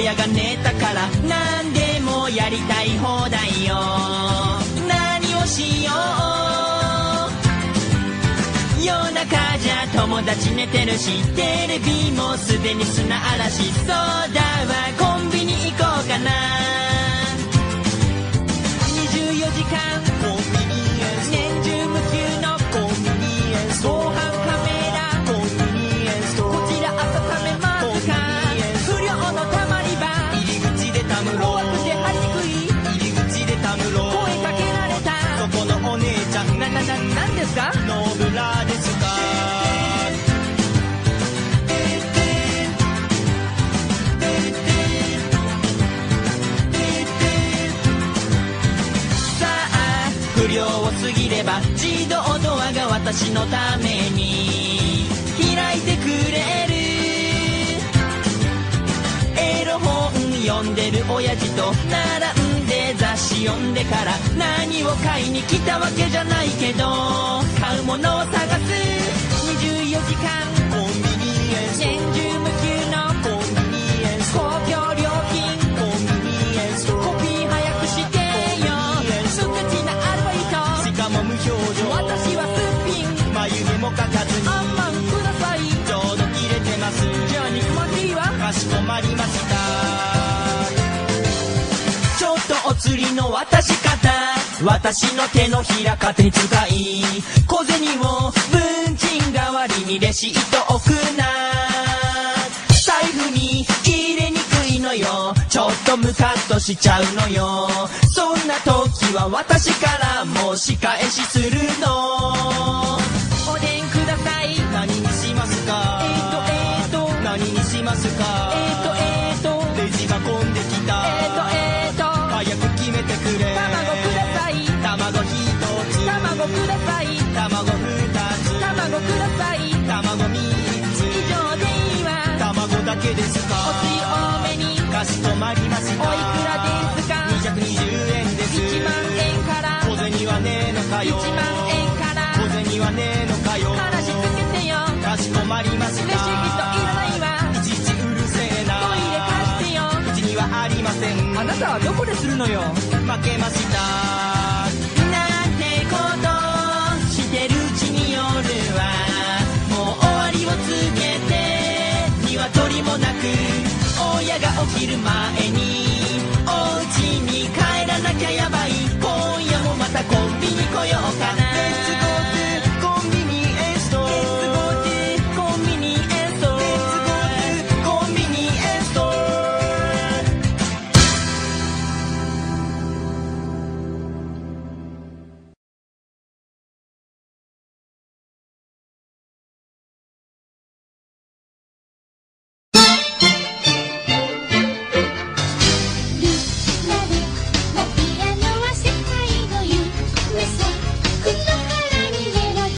親が寝たから何でもやりたい放題よ。何をしよう、夜中じゃ友達寝てるし、テレビもすでに砂嵐。そうだわ、コンビニ行こうかな。24時間コンビニエンス、年中無休のコンビニエンス、防犯カメラコンビニエンス、こちら温めますか。不良のたまり場、入り口でたむろ、怖くて入りにくい、入り口でたむろ、声かけられた、そこのお姉ちゃん、なんですか、ノーブラですか。不良を過ぎれば自動ドアが私のために開いてくれる。エロ本読んでる親父と並んで雑誌読んでから、何を買いに来たわけじゃないけど買うものを探す。24時間コンビニエンス、年中無休のコンビニエンス、公共料金コンビニエンス、コピー早くしてよ、無口なアルバイト、しかも無表情、私はすっぴん、眉毛も描かずにあんまんください、ちょうど切れてます、じゃあ肉まんでいいわ、かしこまりました。ちょっとお釣りの渡し方、私の手のひら勝手に使い、小銭を文鎮代わりにレシート置くな。財布に入れにくいのよ、ちょっとムカッとしちゃうのよ。そんな時は私からも仕返しするの。おでんください、何にしますか、何にしますか、レジが混んできた、早く決めてくれ。卵ください、卵1つ、卵ください、卵2つ、卵ください、卵3つ、以上でいいわ、卵だけですか、おつゆ多めに、かしこまりました。おいくらですか、220円です。1万円から、小銭はねえのかよ、1万円から、小銭はねえのかよ、話つけてよ、かしこまりました。レシートいらないわ、いちいちうるせえな、トイレ貸してよ、うちにはありません。あなたはどこでするのよ、負けました。なんてことしてるうちに夜はもう終わりを告げて、鶏もなく親が起きる前